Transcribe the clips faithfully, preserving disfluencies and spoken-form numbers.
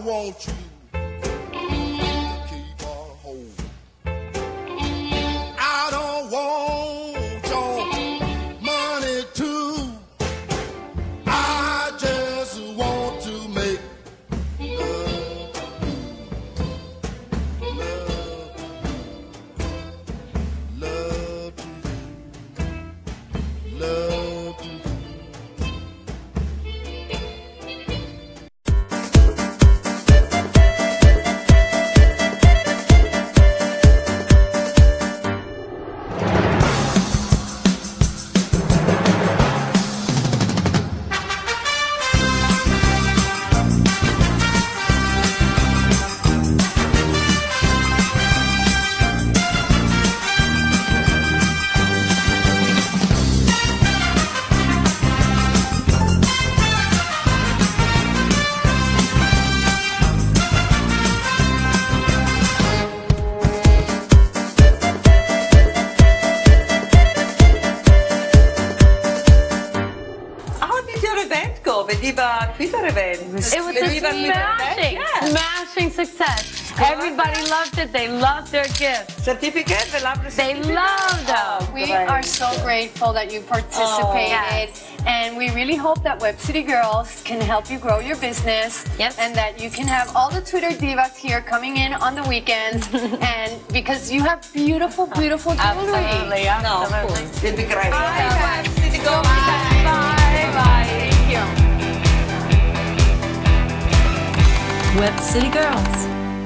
don't want you to keep a hold. I don't want your money too. I just want to make love to you. Love to you. Love to you. Love to you. Diva Twitter event. It was a smashing, yeah. smashing success. Everybody loved it. They loved their gifts. Certificate, they loved the They loved them. We are so grateful that you participated, Oh, yes. and we really hope that Web City Girls can help you grow your business, Yes. and that you can have all the Twitter divas here coming in on the weekends, and because you have beautiful, beautiful jewelry. Absolutely, No, of absolutely. course. It'll be great. Bye, Web City Girls. Bye, bye. Thank you. Web City Girls.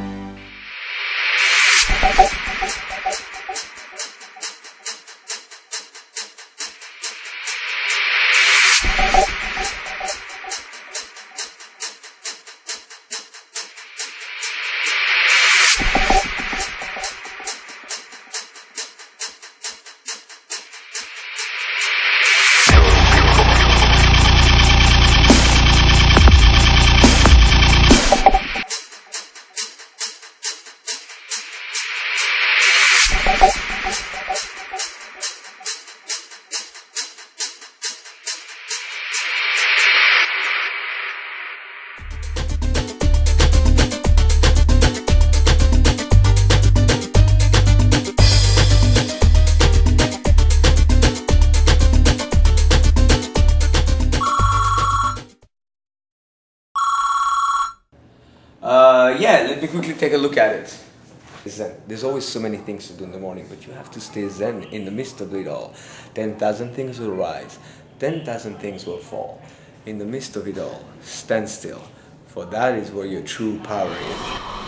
Uh, yeah, let me quickly take a look at it. Zen. There's always so many things to do in the morning, but you have to stay zen in the midst of it all. ten thousand things will rise, ten thousand things will fall. In the midst of it all, stand still, for that is where your true power is.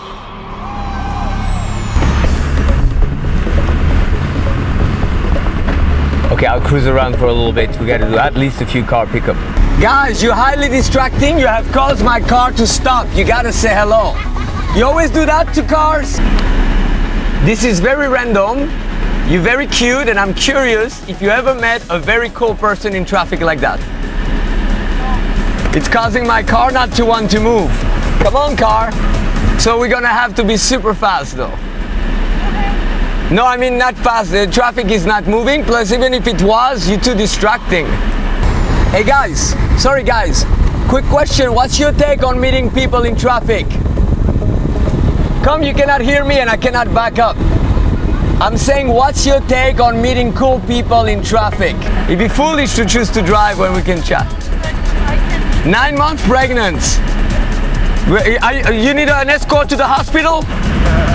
Okay, I'll cruise around for a little bit. We gotta do at least a few car pickup. Guys, you're highly distracting. You have caused my car to stop. You gotta say hello. You always do that to cars? This is very random. You're very cute, and I'm curious if you ever met a very cool person in traffic like that. It's causing my car not to want to move. Come on, car. So we're gonna have to be super fast though. No, I mean not fast. The traffic is not moving. Plus, even if it was, you're too distracting. Hey guys, sorry guys. Quick question, what's your take on meeting people in traffic? Come, you cannot hear me and I cannot back up. I'm saying, what's your take on meeting cool people in traffic? It'd be foolish to choose to drive when we can chat. Nine months pregnant. You need an escort to the hospital?